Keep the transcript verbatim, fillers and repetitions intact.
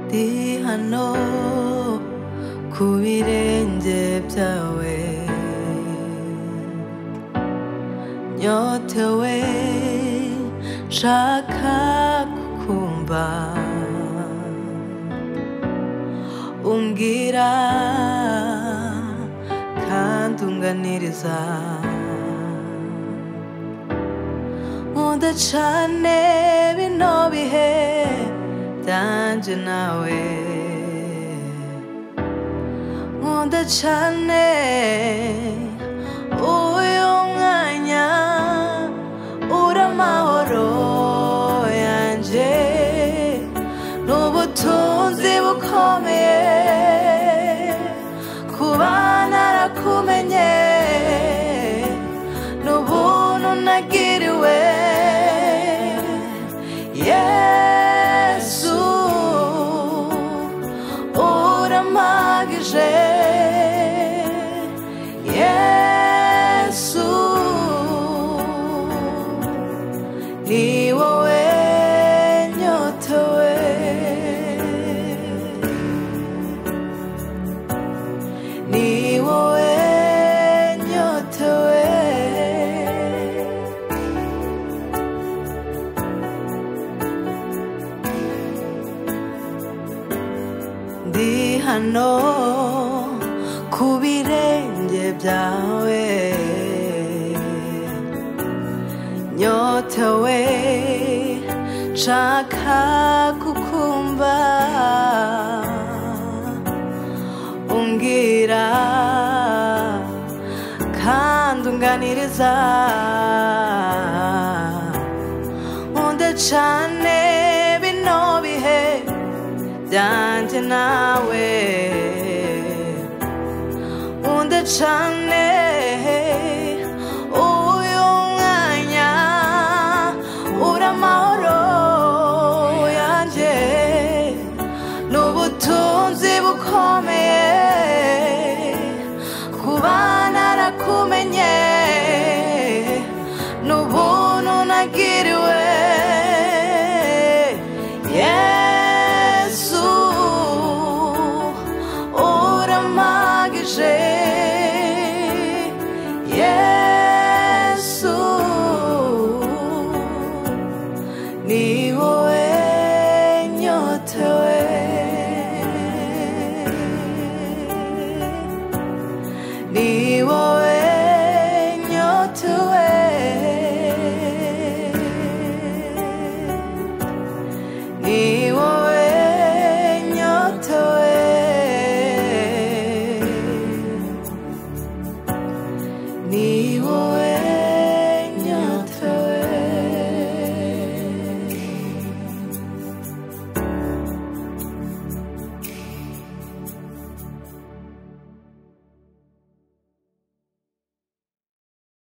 Di hano ku birenge byawe, nyotewe nshaka kukumva, umbwira kandi unganiriza. Nkunda cane bino bihe byanje nawe, nkunda cane uyu mwanya, uri amahoro yanje n'ubutunzi bukomeye, kuba narakumenye n'ubuntu nagiriwe. Yesu uramagije, Yesu ni wowe nyotewe, ni wowe nyotewe. Ndi hano ku birenge byawe, nyotewe nshaka kukumva, umbwira kandi unganiriza. Nkunda cane bino bihe byanje nawe, nkunda cane uyu mwanya, uri amahoro yanje n'ubutunzi bukomeye, kuba narakumenye n'ubuntu nagiriwe. Yesu uramagije, Yesu ni